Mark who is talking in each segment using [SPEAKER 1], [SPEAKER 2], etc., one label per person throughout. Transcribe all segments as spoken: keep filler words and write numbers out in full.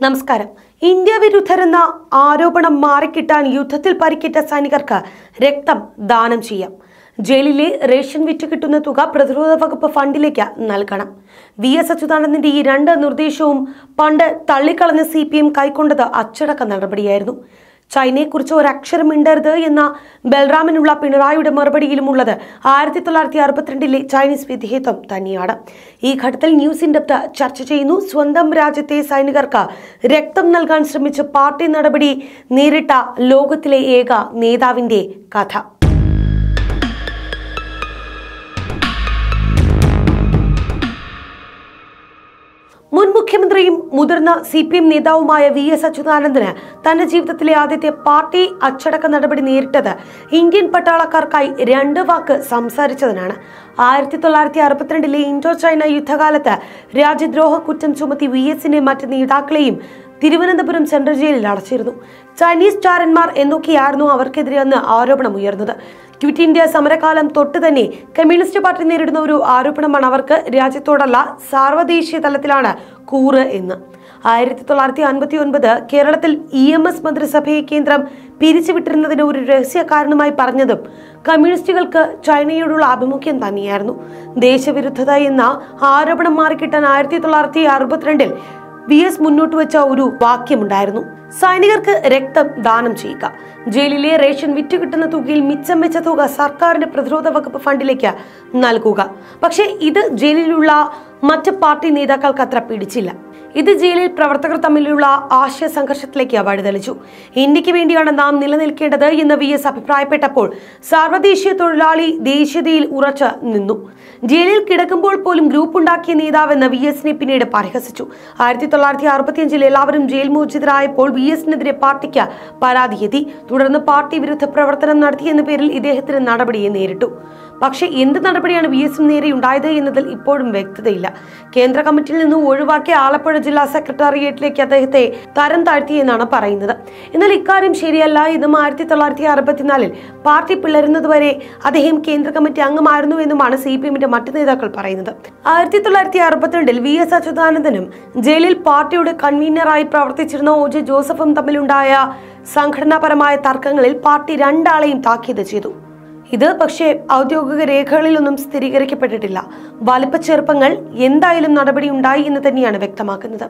[SPEAKER 1] നമസ്കാരം. ഇന്ത്യ വിരുദ്ധരെന്ന ആരോപണം മാറിക്കിട്ടാൻ യുദ്ധത്തിൽ പരിക്കേറ്റ സൈനികർക്ക് രക്തം ദാനം ചെയ്യാം. ജയിലിലെ റേഷൻ വിറ്റ് കിട്ടുന്ന തുക പ്രതിരോധ വകുപ്പ് ഫണ്ടിലേക്ക് നൽകണം. വി എസ് അച്യുതാനന്ദന്റെ ഈ രണ്ട് നിർദ്ദേശവും പണ്ട് തള്ളിക്കളഞ്ഞ സി പി എം കൈക്കൊണ്ടത് അച്ചടക്ക നടപടിയായിരുന്നു. ചൈനയെക്കുറിച്ച് ഒരക്ഷരം മിണ്ടരുത് എന്ന ബൽറാമിനുള്ള പിണറായിയുടെ മറുപടിയിലുമുള്ളത് ആയിരത്തി തൊള്ളായിരത്തി അറുപത്തിരണ്ടിലെ ചൈനീസ് വിധേയത്വം തന്നെയാണ്. ഈ ഘട്ടത്തിൽ ന്യൂസ് ഇൻ ഡെപ്ത് ചർച്ച ചെയ്യുന്നു. സ്വന്തം രാജ്യത്തെ സൈനികർക്ക് രക്തം നൽകാൻ ശ്രമിച്ച പാർട്ടി നടപടി നേരിട്ട ലോകത്തിലെ ഏക നേതാവിന്റെ കഥ. മുൻ മുഖ്യമന്ത്രിയും മുതിർന്ന സി പി എം നേതാവുമായ വി എസ് അച്യുതാനന്ദന് തന്റെ ജീവിതത്തിലെ ആദ്യത്തെ പാർട്ടി അച്ചടക്ക നടപടി നേരിട്ടത് ഇന്ത്യൻ പട്ടാളക്കാർക്കായി രണ്ട് വാക്ക് സംസാരിച്ചതിനാണ്. ആയിരത്തി തൊള്ളായിരത്തി അറുപത്തിരണ്ടിലെ ഇൻഡോ ചൈന യുദ്ധകാലത്ത് രാജ്യദ്രോഹ കുറ്റം ചുമത്തി വി എസിന്റെ മറ്റ് നേതാക്കളെയും തിരുവനന്തപുരം സെൻട്രൽ ജയിലിൽ അടച്ചിരുന്നു. ചൈനീസ് ചാരന്മാർ എന്നൊക്കെയായിരുന്നു അവർക്കെതിരെ അന്ന് ആരോപണം ഉയർന്നത്. ക്വിറ്റ് ഇന്ത്യ സമരകാലം തൊട്ട് തന്നെ കമ്മ്യൂണിസ്റ്റ് പാർട്ടി നേരിടുന്ന ഒരു ആരോപണമാണ് അവർക്ക് രാജ്യത്തോടല്ല സാർവദേശീയ തലത്തിലാണ് കൂറ് എന്ന്. ആയിരത്തി തൊള്ളായിരത്തി അൻപത്തി ഒൻപത് കേരളത്തിൽ ഇ എം എസ് മന്ത്രിസഭയെ കേന്ദ്രം പിരിച്ചുവിട്ടിരുന്നതിന് ഒരു രഹസ്യ കാരണമായി പറഞ്ഞതും കമ്മ്യൂണിസ്റ്റുകൾക്ക് ചൈനയോടുള്ള ആഭിമുഖ്യം തന്നെയായിരുന്നു. ദേശവിരുദ്ധത എന്ന ആരോപണം മാറിക്കിട്ടാൻ ആയിരത്തി തൊള്ളായിരത്തി അറുപത്തിരണ്ടിൽ വി എസ് മുന്നോട്ട് വെച്ച ഒരു വാക്യമുണ്ടായിരുന്നു: സൈനികർക്ക് രക്തം ദാനം ചെയ്യുക. ജയിലിലെ റേഷൻ വിറ്റ് കിട്ടുന്ന തുകയിൽ മിച്ചം വെച്ച തുക സർക്കാരിന്റെ പ്രതിരോധ വകുപ്പ് ഫണ്ടിലേക്ക് നൽകുക. പക്ഷേ ഇത് ജയിലിലുള്ള മറ്റ് പാർട്ടി നേതാക്കൾക്ക് അത്ര പിടിച്ചില്ല. ഇത് ജയിലിൽ പ്രവർത്തകർ തമ്മിലുള്ള ആശയ സംഘർഷത്തിലേക്ക് വഴിതെളിച്ചു. ഇന്ത്യക്ക് വേണ്ടിയാണ് നാം നിലനിൽക്കേണ്ടത് എന്ന് വി എസ് അഭിപ്രായപ്പെട്ടപ്പോൾ സാർവദേശീയ തൊഴിലാളി ദേശീയതയിൽ ഉറച്ചു നിന്നു. ജയിലിൽ കിടക്കുമ്പോൾ പോലും ഗ്രൂപ്പ് ഉണ്ടാക്കിയ നേതാവെന്ന് വി എസിനെ പിന്നീട് പരിഹസിച്ചു. ആയിരത്തി തൊള്ളായിരത്തി അറുപത്തി അഞ്ചിൽ എല്ലാവരും ജയിൽ മോചിതരായപ്പോൾ വി എസിനെതിരെ പാർട്ടിക്ക് പരാതിയെത്തി. തുടർന്ന് പാർട്ടി വിരുദ്ധ പ്രവർത്തനം നടത്തിയെന്ന പേരിൽ ഇദ്ദേഹത്തിന് നടപടിയെ നേരിട്ടു. പക്ഷേ എന്ത് നടപടിയാണ് വി എസിന് നേരെ ഉണ്ടായത് എന്നതിൽ ഇപ്പോഴും വ്യക്തതയില്ല. കേന്ദ്ര കമ്മിറ്റിയിൽ നിന്ന് ഒഴിവാക്കിയ ആലപ്പുഴ ജില്ലാ സെക്രട്ടേറിയറ്റിലേക്ക് അദ്ദേഹത്തെ തരം താഴ്ത്തിയെന്നാണ് പറയുന്നത്. എന്നാൽ ഇക്കാര്യം ശരിയല്ല എന്നും ആയിരത്തി തൊള്ളായിരത്തി അറുപത്തിനാലിൽ പാർട്ടി പിളരുന്നതുവരെ അദ്ദേഹം കേന്ദ്ര കമ്മിറ്റി അംഗമായിരുന്നു എന്നുമാണ് സി പി എമ്മിന്റെ മറ്റു നേതാക്കൾ പറയുന്നത്. ആയിരത്തി തൊള്ളായിരത്തി അറുപത്തിരണ്ടിൽ വി എസ് അച്യുതാനന്ദനും ജയിലിൽ പാർട്ടിയുടെ കൺവീനറായി പ്രവർത്തിച്ചിരുന്ന ഒ ജെ ജോസഫും തമ്മിലുണ്ടായ സംഘടനാപരമായ തർക്കങ്ങളിൽ പാർട്ടി രണ്ടാളെയും താക്കീത് ചെയ്തു. ഇത് പക്ഷേ ഔദ്യോഗിക രേഖകളിലൊന്നും സ്ഥിരീകരിക്കപ്പെട്ടിട്ടില്ല. വലിപ്പച്ചെറുപ്പങ്ങൾ എന്തായാലും നടപടി ഉണ്ടായി എന്ന് തന്നെയാണ് വ്യക്തമാക്കുന്നത്.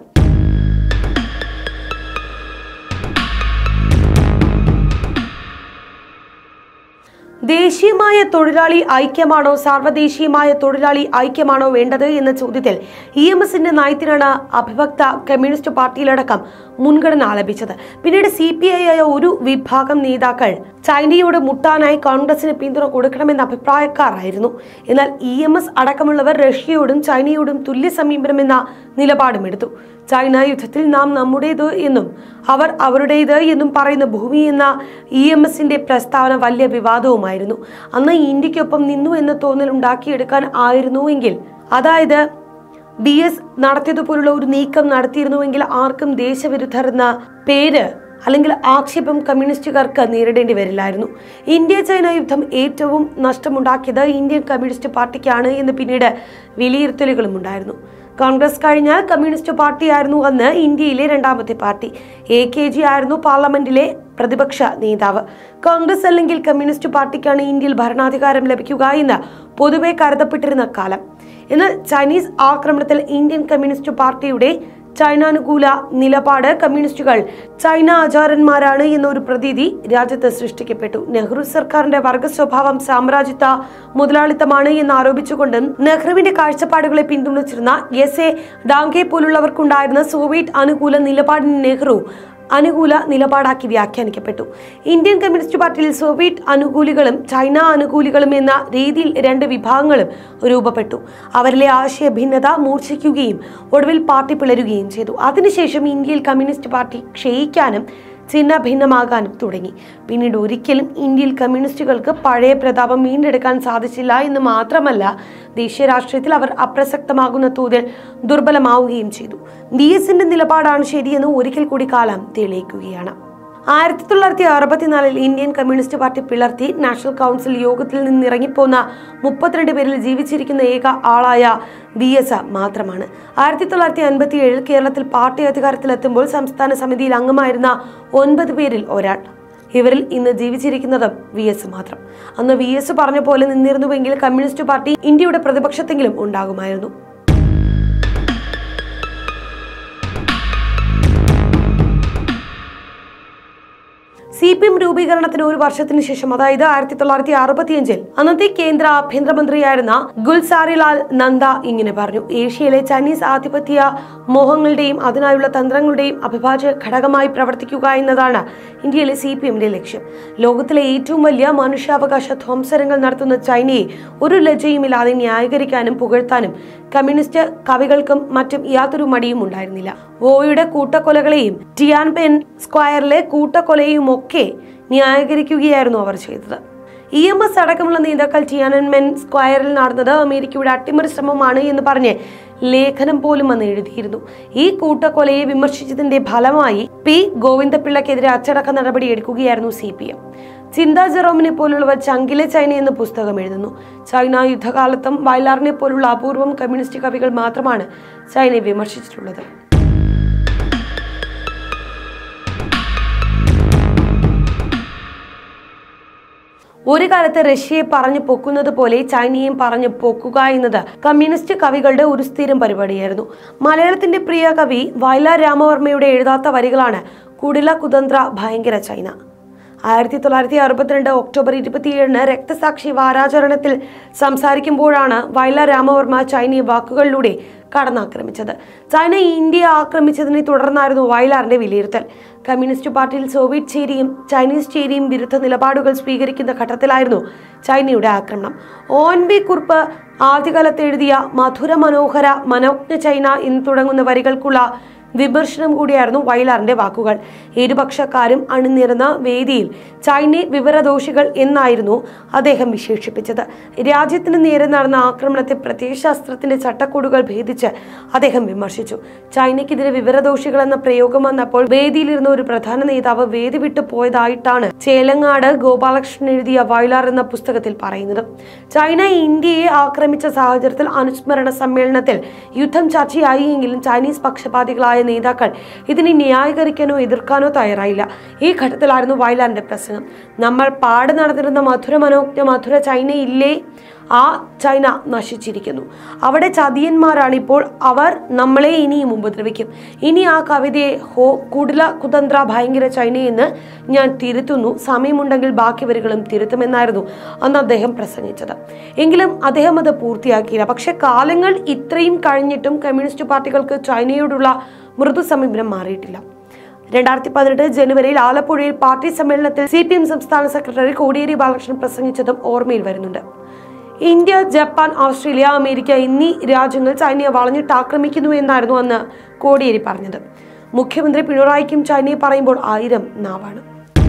[SPEAKER 1] ദേശീയമായ തൊഴിലാളി ഐക്യമാണോ സാർവദേശീയമായ തൊഴിലാളി ഐക്യമാണോ വേണ്ടത് എന്ന ചോദ്യത്തിൽ ഇ എം എസിന്റെ നയത്തിനാണ് അഭിഭക്ത കമ്മ്യൂണിസ്റ്റ് പാർട്ടിയിലടക്കം മുൻഗണന ലഭിച്ചത്. പിന്നീട് സി പി ഐ ആയ ഒരു വിഭാഗം നേതാക്കൾ ചൈനയോട് മുട്ടാനായി കോൺഗ്രസിന് പിന്തുണ കൊടുക്കണമെന്ന അഭിപ്രായക്കാരായിരുന്നു. എന്നാൽ ഇ എം എസ് അടക്കമുള്ളവർ റഷ്യയോടും ചൈനയോടും തുല്യ സമീപനമെന്ന നിലപാടും എടുത്തു. ചൈന യുദ്ധത്തിൽ നാം നമ്മുടേത് എന്നും അവർ അവരുടേത് എന്നും പറയുന്ന ഭൂമി എന്ന ഇ എം എസിന്റെ പ്രസ്താവന വലിയ വിവാദവുമായിരുന്നു. അന്ന് ഇന്ത്യക്കൊപ്പം നിന്നു എന്ന തോന്നൽ ഉണ്ടാക്കിയെടുക്കാൻ ആയിരുന്നുവെങ്കിൽ, അതായത് ബി എസ് നടത്തിയതുപോലുള്ള ഒരു നീക്കം നടത്തിയിരുന്നുവെങ്കിൽ ആർക്കും ദേശവിരുദ്ധർ എന്ന പേര് അല്ലെങ്കിൽ ആക്ഷേപം കമ്മ്യൂണിസ്റ്റുകാർക്ക് നേരിടേണ്ടി വരില്ലായിരുന്നു. ഇന്ത്യ ചൈന യുദ്ധം ഏറ്റവും നഷ്ടമുണ്ടാക്കിയത് ഇന്ത്യൻ കമ്മ്യൂണിസ്റ്റ് പാർട്ടിക്കാണ് എന്ന് പിന്നീട് വിലയിരുത്തലുകളും ഉണ്ടായിരുന്നു. കോൺഗ്രസ് കഴിഞ്ഞാൽ കമ്മ്യൂണിസ്റ്റ് പാർട്ടിയായിരുന്നു അന്ന് ഇന്ത്യയിലെ രണ്ടാമത്തെ പാർട്ടി. എ കെ ജി ആയിരുന്നു പാർലമെന്റിലെ പ്രതിപക്ഷ നേതാവ്. കോൺഗ്രസ് അല്ലെങ്കിൽ കമ്മ്യൂണിസ്റ്റ് പാർട്ടിക്കാണ് ഇന്ത്യയിൽ ഭരണാധികാരം ലഭിക്കുക എന്ന് പൊതുവെ കരുതപ്പെട്ടിരുന്ന കാലം. എന്നാൽ ചൈനീസ് ആക്രമണത്തിൽ ഇന്ത്യൻ കമ്മ്യൂണിസ്റ്റ് പാർട്ടിയുടെ ചൈനാനുകൂല നിലപാട് കമ്മ്യൂണിസ്റ്റുകൾ ചൈന ആചാരന്മാരാണ് എന്നൊരു പ്രതീതി രാജ്യത്ത് സൃഷ്ടിക്കപ്പെട്ടു. നെഹ്റു സർക്കാരിന്റെ വർഗ സ്വഭാവം സാമ്രാജ്യത്വ മുതലാളിത്തമാണ് എന്ന് ആരോപിച്ചുകൊണ്ടും നെഹ്റുവിന്റെ കാഴ്ചപ്പാടുകളെ പിന്തുണച്ചിരുന്ന എസ് എ ഡാങ്കെ പോലുള്ളവർക്കുണ്ടായിരുന്ന സോവിയറ്റ് അനുകൂല നിലപാടിന് നെഹ്റു അനുകൂല നിലപാടാക്കി വ്യാഖ്യാനിക്കപ്പെട്ടു. ഇന്ത്യൻ കമ്മ്യൂണിസ്റ്റ് പാർട്ടിയിൽ സോവിയറ്റ് അനുകൂലികളും ചൈന അനുകൂലികളും എന്ന രീതിയിൽ രണ്ട് വിഭാഗങ്ങളും രൂപപ്പെട്ടു. അവരിലെ ആശയ ഭിന്നത മൂർച്ഛിക്കുകയും ഒടുവിൽ പാർട്ടി പിളരുകയും ചെയ്തു. അതിനുശേഷം ഇന്ത്യയിൽ കമ്മ്യൂണിസ്റ്റ് പാർട്ടി ക്ഷയിക്കാനും ചിഹ്ന ഭിന്നമാകാനും തുടങ്ങി. പിന്നീട് ഒരിക്കലും ഇന്ത്യയിൽ കമ്മ്യൂണിസ്റ്റുകൾക്ക് പഴയ പ്രതാപം വീണ്ടെടുക്കാൻ സാധിച്ചില്ല എന്ന് മാത്രമല്ല, ദേശീയ രാഷ്ട്രീയത്തിൽ അവർ അപ്രസക്തമാകുന്ന തോതിൽ ദുർബലമാവുകയും ചെയ്തു. ബി എസിന്റെ നിലപാടാണ് ശരിയെന്ന് ഒരിക്കൽ കൂടി കാലം തെളിയിക്കുകയാണ്. ആയിരത്തി തൊള്ളായിരത്തി അറുപത്തിനാലിൽ ഇന്ത്യൻ കമ്മ്യൂണിസ്റ്റ് പാർട്ടി പിളർത്തി നാഷണൽ കൗൺസിൽ യോഗത്തിൽ നിന്നിറങ്ങിപ്പോന്ന മുപ്പത്തിരണ്ട് പേരിൽ ജീവിച്ചിരിക്കുന്ന ഏക ആളായ വി എസ് മാത്രമാണ്. ആയിരത്തി തൊള്ളായിരത്തി അൻപത്തി ഏഴിൽ കേരളത്തിൽ പാർട്ടി അധികാരത്തിലെത്തുമ്പോൾ സംസ്ഥാന സമിതിയിൽ അംഗമായിരുന്ന ഒൻപത് പേരിൽ ഒരാൾ. ഇവരിൽ ഇന്ന് ജീവിച്ചിരിക്കുന്നതും വി എസ് മാത്രം. അന്ന് വി എസ് പറഞ്ഞ പോലെ നിന്നിരുന്നുവെങ്കിൽ കമ്മ്യൂണിസ്റ്റ് പാർട്ടി ഇന്ത്യയുടെ പ്രതിപക്ഷത്തെങ്കിലും ഉണ്ടാകുമായിരുന്നു. സി പി എം രൂപീകരണത്തിന് ഒരു വർഷത്തിന് ശേഷം, അതായത് ആയിരത്തി തൊള്ളായിരത്തി അറുപത്തിയഞ്ചിൽ അന്നത്തെ കേന്ദ്ര ആഭ്യന്തരമന്ത്രിയായിരുന്ന ഗുൽസാരിലാൽ നന്ദ ഇങ്ങനെ പറഞ്ഞു: ഏഷ്യയിലെ ചൈനീസ് ആധിപത്യ മോഹങ്ങളുടെയും അതിനായുള്ള തന്ത്രങ്ങളുടെയും അവിഭാജ്യ ഘടകമായി പ്രവർത്തിക്കുക എന്നതാണ് ഇന്ത്യയിലെ സി പി എമ്മിന്റെ ലക്ഷ്യം. ലോകത്തിലെ ഏറ്റവും വലിയ മനുഷ്യാവകാശ ധ്വംസനങ്ങൾ നടത്തുന്ന ചൈനയെ ഒരു ലജ്ജയുമില്ലാതെ ന്യായീകരിക്കാനും പുകഴ്ത്താനും കമ്മ്യൂണിസ്റ്റ് കവികൾക്കും മറ്റും യാതൊരു മടിയും ഉണ്ടായിരുന്നില്ല. വോയുടെ കൂട്ടക്കൊലകളെയും ടിയാൻപെൻ സ്ക്വയറിലെ കൂട്ടക്കൊലയും ഒക്കെ ന്യായീകരിക്കുകയായിരുന്നു അവർ ചെയ്തത്. ഇ എം എസ് അടക്കമുള്ള നേതാക്കൾ ടിയാനൻമെൻ സ്ക്വയറിൽ നടന്നത് അമേരിക്കയുടെ അട്ടിമറി ശ്രമമാണ് എന്ന് പറഞ്ഞ് ലേഖനം പോലും അന്ന് എഴുതിയിരുന്നു. ഈ കൂട്ടക്കൊലയെ വിമർശിച്ചതിന്റെ ഫലമായി പി ഗോവിന്ദപിള്ളക്കെതിരെ അച്ചടക്ക നടപടി എടുക്കുകയായിരുന്നു സി പി എം. ചിന്താ ജെറോമിനെ പോലുള്ളവർ ചങ്കിലെ ചൈന എന്ന പുസ്തകം എഴുതുന്നു. ചൈന യുദ്ധകാലത്തും വയലാറിനെ പോലുള്ള അപൂർവം കമ്മ്യൂണിസ്റ്റ് കവികൾ മാത്രമാണ് ചൈനയെ വിമർശിച്ചിട്ടുള്ളത്. ഒരു കാലത്ത് റഷ്യയെ പറഞ്ഞു പൊക്കുന്നത് പോലെ ചൈനയെയും പറഞ്ഞു പൊക്കുക എന്നത് കമ്മ്യൂണിസ്റ്റ് കവികളുടെ ഒരു സ്ഥിരം പരിപാടിയായിരുന്നു. മലയാളത്തിന്റെ പ്രിയ കവി വയലാർ രാമവർമ്മയുടെ എഴുതാത്ത വരികളാണ് കുടില കുതന്ത്ര ഭയങ്കര ചൈന. ആയിരത്തി തൊള്ളായിരത്തി അറുപത്തിരണ്ട് ഒക്ടോബർ ഇരുപത്തിയേഴിന് രക്തസാക്ഷി വാരാചരണത്തിൽ സംസാരിക്കുമ്പോഴാണ് വയലാർ രാമവർമ്മ ചൈനയെ വാക്കുകളിലൂടെ കടന്നാക്രമിച്ചത്. ചൈന ഇന്ത്യയെ ആക്രമിച്ചതിനെ തുടർന്നായിരുന്നു വയലാറിന്റെ വിലയിരുത്തൽ. കമ്മ്യൂണിസ്റ്റ് പാർട്ടിയിൽ സോവിയറ്റ് ചേരിയും ചൈനീസ് ചേരിയും വിരുദ്ധ നിലപാടുകൾ സ്വീകരിക്കുന്ന ഘട്ടത്തിലായിരുന്നു ചൈനയുടെ ആക്രമണം. ഒ എൻ വി കുറുപ്പ് ആദ്യകാലത്ത് എഴുതിയ മധുര മനോഹര മനോജ്ഞ ചൈന എന്ന് തുടങ്ങുന്ന വരികൾക്കുള്ള വിമർശനം കൂടിയായിരുന്നു വയലാറിന്റെ വാക്കുകൾ. ഇരുപക്ഷക്കാരും അണിനിരന്ന വേദിയിൽ ചൈനയെ വിവരദോഷികൾ എന്നായിരുന്നു അദ്ദേഹം വിശേഷിപ്പിച്ചത്. രാജ്യത്തിന് നേരെ നടന്ന ആക്രമണത്തെ പ്രത്യയശാസ്ത്രത്തിന്റെ ചട്ടക്കൂടുകൾ ഭേദിച്ച് അദ്ദേഹം വിമർശിച്ചു. ചൈനയ്ക്കെതിരെ വിവരദോഷികൾ എന്ന പ്രയോഗം വന്നപ്പോൾ വേദിയിലിരുന്ന ഒരു പ്രധാന നേതാവ് വേദി വിട്ടു പോയതായിട്ടാണ് ചേലങ്ങാട് ഗോപാലകൃഷ്ണൻ എഴുതിയ വയലാർ എന്ന പുസ്തകത്തിൽ പറയുന്നത്. ചൈന ഇന്ത്യയെ ആക്രമിച്ച സാഹചര്യത്തിൽ അനുസ്മരണ സമ്മേളനത്തിൽ യുദ്ധം ചർച്ചയായി എങ്കിലും ചൈനീസ് പക്ഷപാതികളായ നേതാക്കൾ ഇതിനെ ന്യായീകരിക്കാനോ എതിർക്കാനോ തയ്യാറായില്ല. ഈ ഘട്ടത്തിലായിരുന്നു വയലാറിന്റെ പ്രസംഗം. നമ്മൾ പാട് നടന്നിരുന്ന മധുര മനോജ്ഞ മധുര ചൈനയില്ലേ, ആ ചൈന നശിച്ചിരിക്കുന്നു. അവിടെ ചതിയന്മാരാണ് ഇപ്പോൾ. അവർ നമ്മളെ ഇനിയും ഉപദ്രവിക്കും. ഇനി ആ കവിതയെ ഹോ കുടില കുതന്ത്ര ഭയങ്കര ചൈനയെന്ന് ഞാൻ തിരുത്തുന്നു. സമയമുണ്ടെങ്കിൽ ബാക്കി വരികളും തിരുത്തുമെന്നായിരുന്നു അന്ന് അദ്ദേഹം പ്രസംഗിച്ചത്. എങ്കിലും അദ്ദേഹം അത് പൂർത്തിയാക്കിയില്ല. പക്ഷെ കാലങ്ങൾ ഇത്രയും കഴിഞ്ഞിട്ടും കമ്മ്യൂണിസ്റ്റ് പാർട്ടികൾക്ക് ചൈനയോടുള്ള മൃദു സമീപനം മാറിയിട്ടില്ല. രണ്ടായിരത്തി പതിനെട്ട് ജനുവരിയിൽ ആലപ്പുഴയിൽ പാർട്ടി സമ്മേളനത്തിൽ സി പി എം സംസ്ഥാന സെക്രട്ടറി കോടിയേരി ബാലകൃഷ്ണൻ പ്രസംഗിച്ചതും ഓർമ്മയിൽ വരുന്നുണ്ട്. ഇന്ത്യ, ജപ്പാൻ, ഓസ്ട്രേലിയ, അമേരിക്ക എന്നീ രാജ്യങ്ങൾ ചൈനയെ വളഞ്ഞിട്ട് ആക്രമിക്കുന്നു എന്നായിരുന്നു അന്ന് കോടിയേരി പറഞ്ഞത്. മുഖ്യമന്ത്രി പിണറായിക്കും ചൈനയെ പറയുമ്പോൾ ആയിരം നാവാണ്.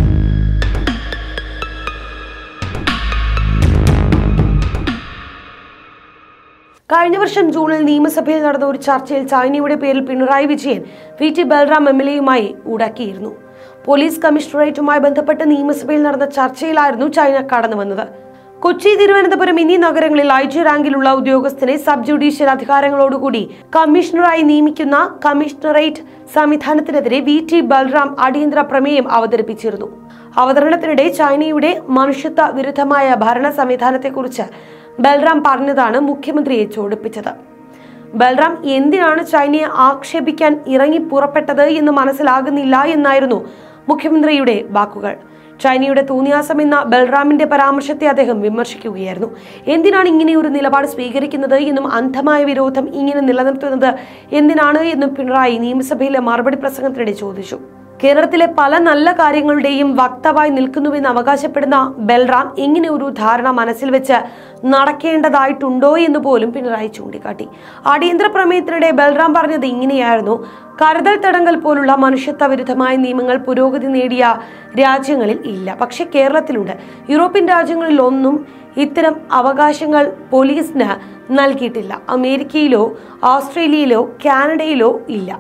[SPEAKER 1] കഴിഞ്ഞ വർഷം ജൂണിൽ നിയമസഭയിൽ നടന്ന ഒരു ചർച്ചയിൽ ചൈനയുടെ പേരിൽ Pinarayi Vijayan V T Balram M L എയുമായി ഉടക്കിയിരുന്നു. പോലീസ് കമ്മീഷണറേറ്റുമായി ബന്ധപ്പെട്ട് നിയമസഭയിൽ നടന്ന ചർച്ചയിലായിരുന്നു ചൈന കടന്നു വന്നത്. കൊച്ചി, തിരുവനന്തപുരം എന്നീ നഗരങ്ങളിൽ ഐ ജി റാങ്കിലുള്ള ഉദ്യോഗസ്ഥനെ സബ് ജുഡീഷ്യൽ അധികാരങ്ങളോടുകൂടി കമ്മീഷണറായി നിയമിക്കുന്ന കമ്മീഷണറേറ്റ് സംവിധാനത്തിനെതിരെ വി ടി ബൽറാം അടിയന്തര പ്രമേയം അവതരിപ്പിച്ചിരുന്നു. അവതരണത്തിനിടെ ചൈനയുടെ മനുഷ്യത്വ വിരുദ്ധമായ ഭരണ സംവിധാനത്തെക്കുറിച്ച് ബൽറാം പറഞ്ഞതാണ് മുഖ്യമന്ത്രിയെ ചോടിപ്പിച്ചത്. ബൽറാം എന്തിനാണ് ചൈനയെ ആക്ഷേപിക്കാൻ ഇറങ്ങി പുറപ്പെട്ടത് എന്ന് മനസ്സിലാകുന്നില്ല എന്നായിരുന്നു മുഖ്യമന്ത്രിയുടെ വാക്കുകൾ. ചൈനയുടെ തോന്നിയാസം എന്ന ബൽറാമിന്റെ പരാമർശത്തെ അദ്ദേഹം വിമർശിക്കുകയായിരുന്നു. എന്തിനാണ് ഇങ്ങനെ ഒരു നിലപാട് സ്വീകരിക്കുന്നത് എന്നും അന്ധമായ വിരോധം ഇങ്ങനെ നിലനിർത്തുന്നത് എന്തിനാണ് എന്നും പിണറായി നിയമസഭയിലെ മറുപടി പ്രസംഗത്തിനിടെ ചോദിച്ചു. കേരളത്തിലെ പല നല്ല കാര്യങ്ങളുടെയും വക്താവായി നിൽക്കുന്നുവെന്ന് അവകാശപ്പെടുന്ന ബൽറാം ഇങ്ങനെ ഒരു ധാരണ മനസ്സിൽ വെച്ച് നടക്കേണ്ടതായിട്ടുണ്ടോ എന്ന് പോലും പിണറായി ചൂണ്ടിക്കാട്ടി. അടിയന്തര പ്രമേയത്തിനിടെ ബൽറാം പറഞ്ഞത് ഇങ്ങനെയായിരുന്നു: കരുതൽ തടങ്കൽ പോലുള്ള മനുഷ്യത്വ വിരുദ്ധമായ നിയമങ്ങൾ പുരോഗതി നേടിയ രാജ്യങ്ങളിൽ ഇല്ല, പക്ഷെ കേരളത്തിലുണ്ട്. യൂറോപ്യൻ രാജ്യങ്ങളിൽ ഒന്നും ഇത്തരം അവകാശങ്ങൾ പോലീസിന് നൽകിയിട്ടില്ല. അമേരിക്കയിലോ ഓസ്ട്രേലിയയിലോ കാനഡയിലോ ഇല്ല.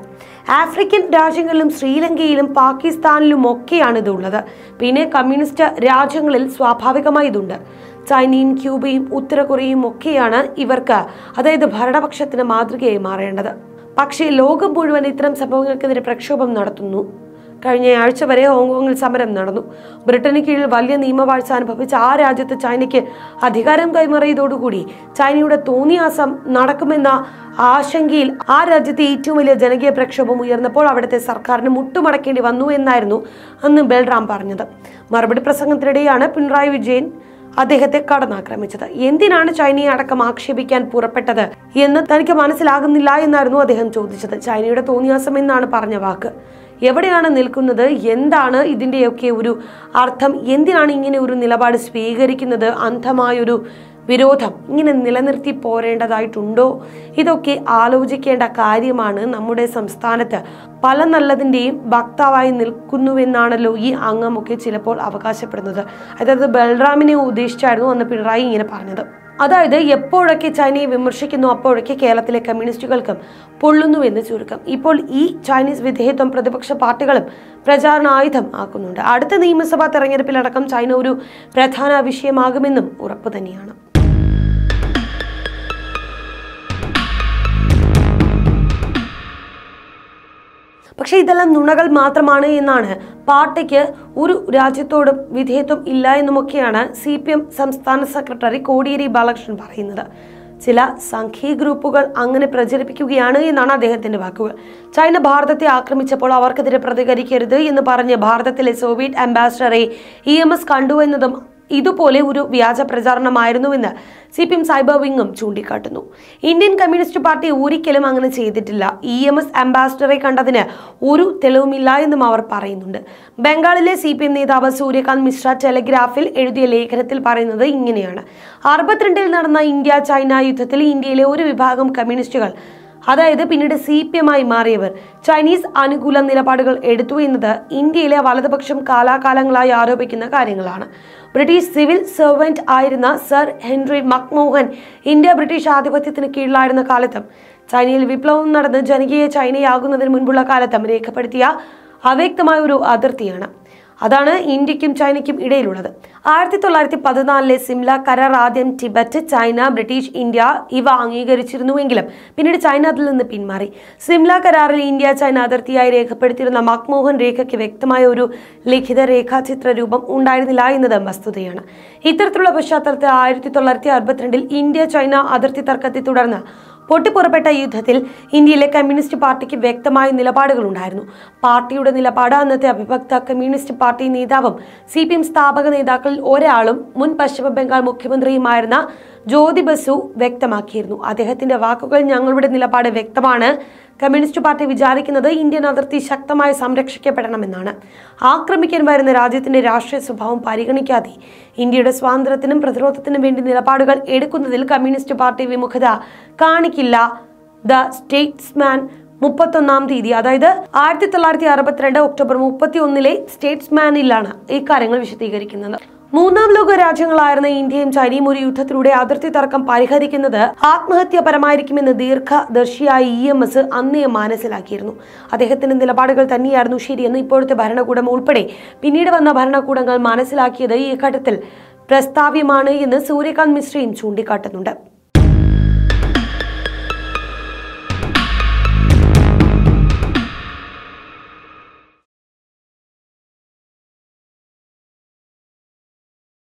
[SPEAKER 1] ആഫ്രിക്കൻ രാജ്യങ്ങളിലും ശ്രീലങ്കയിലും പാകിസ്ഥാനിലും ഒക്കെയാണ് ഇതുള്ളത്. പിന്നെ കമ്മ്യൂണിസ്റ്റ് രാജ്യങ്ങളിൽ സ്വാഭാവികമായി ഇതുണ്ട്. ചൈനയും ക്യൂബയും ഉത്തര കൊറിയയും ഒക്കെയാണ് ഇവർക്ക്, അതായത് ഭരണപക്ഷത്തിന് മാതൃകയായി മാറേണ്ടത്. പക്ഷേ ലോകം മുഴുവൻ ഇത്തരം സംഭവങ്ങൾക്കെതിരെ പ്രക്ഷോഭം നടത്തുന്നു. കഴിഞ്ഞ ആഴ്ച വരെ ഹോങ്കോങ്ങിൽ സമരം നടന്നു. ബ്രിട്ടന് കീഴിൽ വലിയ നിയമവാഴ്ച അനുഭവിച്ച ആ രാജ്യത്ത് ചൈനയ്ക്ക് അധികാരം കൈമാറിയതോടുകൂടി ചൈനയുടെ തോന്നിയാസം നടക്കുമെന്ന ആശങ്കയിൽ ആ രാജ്യത്തെ ഏറ്റവും വലിയ ജനകീയ പ്രക്ഷോഭം ഉയർന്നപ്പോൾ അവിടുത്തെ സർക്കാരിന് മുട്ടുമടക്കേണ്ടി വന്നു എന്നായിരുന്നു അന്ന് ബൽറാം പറഞ്ഞത്. മറുപടി പ്രസംഗത്തിനിടെയാണ് പിണറായി വിജയൻ അദ്ദേഹത്തെ കടന്നാക്രമിച്ചത്. എന്തിനാണ് ചൈനയെ അടക്കം ആക്ഷേപിക്കാൻ പുറപ്പെട്ടത് എന്ന് തനിക്ക് മനസ്സിലാകുന്നില്ല എന്നായിരുന്നു അദ്ദേഹം ചോദിച്ചത്. ചൈനയുടെ തോന്നിയാസം എന്നാണ് പറഞ്ഞ വാക്ക്. എവിടെയാണ് നിൽക്കുന്നത്, എന്താണ് ഇതിൻ്റെയൊക്കെ ഒരു അർത്ഥം, എന്തിനാണ് ഇങ്ങനെ ഒരു നിലപാട് സ്വീകരിക്കുന്നത്, അന്ധമായൊരു വിരോധം ഇങ്ങനെ നിലനിർത്തി പോരേണ്ടതായിട്ടുണ്ടോ? ഇതൊക്കെ ആലോചിക്കേണ്ട കാര്യമാണ്. നമ്മുടെ സംസ്ഥാനത്ത് പല നല്ലതിൻ്റെയും വക്താവായി നിൽക്കുന്നുവെന്നാണല്ലോ ഈ അംഗമൊക്കെ ചിലപ്പോൾ അവകാശപ്പെടുന്നത്. അതായത് ബൽറാമിനെ ഉദ്ദേശിച്ചായിരുന്നു അന്ന് പിണറായി ഇങ്ങനെ പറഞ്ഞത്. അതായത് എപ്പോഴൊക്കെ ചൈനയെ വിമർശിക്കുന്നു അപ്പോഴൊക്കെ കേരളത്തിലെ കമ്മ്യൂണിസ്റ്റുകൾക്കും പൊള്ളുന്നുവെന്ന് ചുരുക്കം. ഇപ്പോൾ ഈ ചൈനീസ് വിധേയത്വം പ്രതിപക്ഷ പാർട്ടികളും പ്രചാരണ ആയുധം ആക്കുന്നുണ്ട്. അടുത്ത നിയമസഭാ തെരഞ്ഞെടുപ്പിലടക്കം ചൈന ഒരു പ്രധാന വിഷയമാകുമെന്നും ഉറപ്പു തന്നെയാണ്. പക്ഷെ ഇതെല്ലാം നുണകൾ മാത്രമാണ് എന്നാണ്, പാർട്ടിക്ക് ഒരു രാജ്യത്തോടും വിധേയത്വം ഇല്ല എന്നുമൊക്കെയാണ് സി പി എം സംസ്ഥാന സെക്രട്ടറി കോടിയേരി ബാലകൃഷ്ണൻ പറയുന്നത്. ചില സംഘീയ ഗ്രൂപ്പുകൾ അങ്ങനെ പ്രചരിപ്പിക്കുകയാണ് എന്നാണ് അദ്ദേഹത്തിന്റെ വാക്കുകൾ. ചൈന ഭാരതത്തെ ആക്രമിച്ചപ്പോൾ അവർക്കെതിരെ പ്രതികരിക്കരുത് എന്ന് പറഞ്ഞ് ഭാരതത്തിലെ സോവിയറ്റ് അംബാസഡറെ ഇ എം എസ് കണ്ടു എന്നതും ഇതുപോലെ ഒരു വ്യാജ പ്രചാരണമായിരുന്നുവെന്ന് സി പി എം സൈബർ വിങ്ങും ചൂണ്ടിക്കാട്ടുന്നു. ഇന്ത്യൻ കമ്മ്യൂണിസ്റ്റ് പാർട്ടി ഒരിക്കലും അങ്ങനെ ചെയ്തിട്ടില്ല. ഇ എം എസ് അംബാസഡറെ കണ്ടതിന് ഒരു തെളിവുമില്ല എന്നും അവർ പറയുന്നുണ്ട്. ബംഗാളിലെ സി പി എം നേതാവ് സൂര്യകാന്ത് മിശ്ര ടെലഗ്രാഫിൽ എഴുതിയ ലേഖനത്തിൽ പറയുന്നത് ഇങ്ങനെയാണ്: അറുപത്തിരണ്ടിൽ നടന്ന ഇന്ത്യ ചൈന യുദ്ധത്തിൽ ഇന്ത്യയിലെ ഒരു വിഭാഗം കമ്മ്യൂണിസ്റ്റുകൾ, അതായത് പിന്നീട് സി പി എം ആയി മാറിയവർ, ചൈനീസ് അനുകൂല നിലപാടുകൾ എടുത്തു എന്നത് ഇന്ത്യയിലെ വലതുപക്ഷം കാലാകാലങ്ങളായി ആരോപിക്കുന്ന കാര്യങ്ങളാണ്. ബ്രിട്ടീഷ് സിവിൽ സെർവന്റ് ആയിരുന്ന sir Henry McMahon India British ആധിപത്യത്തിന് കീഴിലായിരുന്ന കാലത്തും ചൈനയിൽ വിപ്ലവം നടന്ന് ജനകീയ ചൈനയാകുന്നതിന് മുൻപുള്ള കാലത്തും രേഖപ്പെടുത്തിയ അവ്യക്തമായ ഒരു അതിർത്തിയാണ്. അതാണ് ഇന്ത്യക്കും ചൈനയ്ക്കും ഇടയിലുള്ളത്. ആയിരത്തി തൊള്ളായിരത്തി പതിനാലിലെ സിംല കരാർ ആദ്യം ടിബറ്റ്, ചൈന, ബ്രിട്ടീഷ് ഇന്ത്യ ഇവ അംഗീകരിച്ചിരുന്നുവെങ്കിലും പിന്നീട് ചൈന അതിൽ നിന്ന് പിന്മാറി. സിംല കരാറിൽ ഇന്ത്യ ചൈന അതിർത്തിയായി രേഖപ്പെടുത്തിയിരുന്ന മക്മോഹൻ രേഖയ്ക്ക് വ്യക്തമായ ഒരു ലിഖിത രേഖാചിത്ര രൂപം ഉണ്ടായിരുന്നില്ല എന്നത് വസ്തുതയാണ്. ഇത്തരത്തിലുള്ള പശ്ചാത്തലത്തിൽ ആയിരത്തി തൊള്ളായിരത്തി അറുപത്തിരണ്ടിൽ ഇന്ത്യ ചൈന അതിർത്തി തർക്കത്തെ തുടർന്ന് പൊട്ടിപ്പുറപ്പെട്ട യുദ്ധത്തിൽ ഇന്ത്യയിലെ കമ്മ്യൂണിസ്റ്റ് പാർട്ടിക്ക് വ്യക്തമായ നിലപാടുകൾ ഉണ്ടായിരുന്നു. പാർട്ടിയുടെ നിലപാട് അന്നത്തെ അവിഭക്ത കമ്മ്യൂണിസ്റ്റ് പാർട്ടി നേതാവും സി പി എം സ്ഥാപക നേതാക്കളിൽ ഒരാളും മുൻ പശ്ചിമ ബംഗാൾ മുഖ്യമന്ത്രിയുമായിരുന്ന ജ്യോതി ബസു വ്യക്തമാക്കിയിരുന്നു. അദ്ദേഹത്തിന്റെ വാക്കുകൾ: ഞങ്ങളുടെ നിലപാട് വ്യക്തമാണ്. കമ്മ്യൂണിസ്റ്റ് പാർട്ടി വിചാരിക്കുന്നത് ഇന്ത്യൻ അതിർത്തി ശക്തമായി സംരക്ഷിക്കപ്പെടണമെന്നാണ്. ആക്രമിക്കാൻ വരുന്ന രാജ്യത്തിന്റെ രാഷ്ട്രീയ സ്വഭാവം പരിഗണിക്കാതെ ഇന്ത്യയുടെ സ്വാതന്ത്ര്യത്തിനും പ്രതിരോധത്തിനും വേണ്ടി നിലപാടുകൾ എടുക്കുന്നതിൽ കമ്മ്യൂണിസ്റ്റ് പാർട്ടി വിമുഖത കാണിക്കില്ല. ദ സ്റ്റേറ്റ്സ്മാൻ മുപ്പത്തൊന്നാം തീയതി, അതായത് ആയിരത്തി തൊള്ളായിരത്തി അറുപത്തിരണ്ട് ഒക്ടോബർ മുപ്പത്തി ഒന്നിലെ സ്റ്റേറ്റ്സ്മാനിലാണ് ഇക്കാര്യങ്ങൾ വിശദീകരിക്കുന്നത്. മൂന്നാം ലോക രാജ്യങ്ങളായിരുന്ന ഇന്ത്യയും ചൈനയും ഒരു യുദ്ധത്തിലൂടെ അതിർത്തി തർക്കം പരിഹരിക്കുന്നത് ആത്മഹത്യാപരമായിരിക്കുമെന്ന് ദീർഘദർശിയായ ഇ എം എസ് അന്നേ മനസ്സിലാക്കിയിരുന്നു. അദ്ദേഹത്തിന്റെ നിലപാടുകൾ തന്നെയായിരുന്നു ശരിയെന്ന് ഇപ്പോഴത്തെ ഭരണകൂടം ഉൾപ്പെടെ പിന്നീട് വന്ന ഭരണകൂടങ്ങൾ മനസ്സിലാക്കിയത് ഈ ഘട്ടത്തിൽ പ്രസ്താവ്യമാണ് എന്ന് സൂര്യകാന്ത് മിശ്രയും ചൂണ്ടിക്കാട്ടുന്നുണ്ട്.